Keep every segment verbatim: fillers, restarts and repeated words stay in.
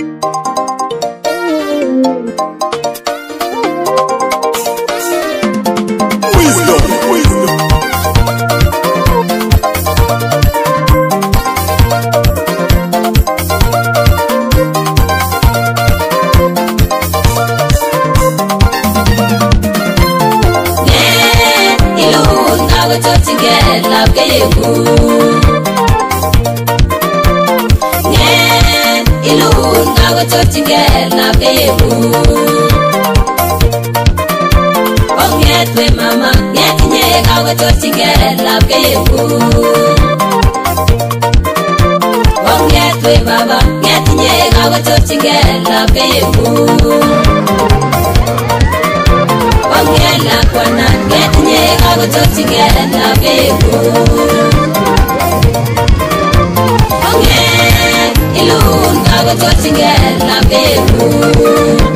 Wisdom, wisdom. Yeah, Iluun, now we're touching it, love Iluun. Yeah, Iluun, now we're touching it, love Iluun. Oh, get with mama, get in here, now we're touching it, love Iluun. Oh, get with baba, get in here, now we're touching it, love Iluun. Oh, get like one, get in here, now we're touching it, love Iluun. Oh, yeah, Iluun, now we're touching it, love Iluun.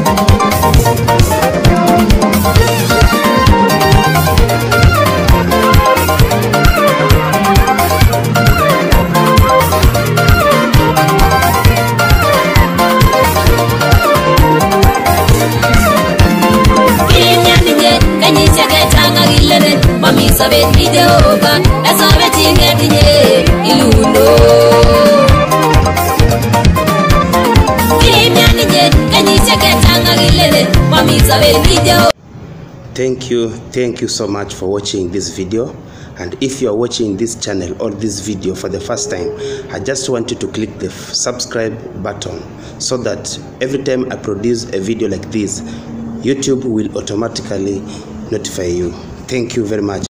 Mami sabe video ba, sabe tinge tinge Iluun. Mami sabe video. Thank you, thank you so much for watching this video. And if you are watching this channel or this video for the first time, I just want you to click the subscribe button so that every time I produce a video like this, YouTube will automatically notify you. Thank you very much.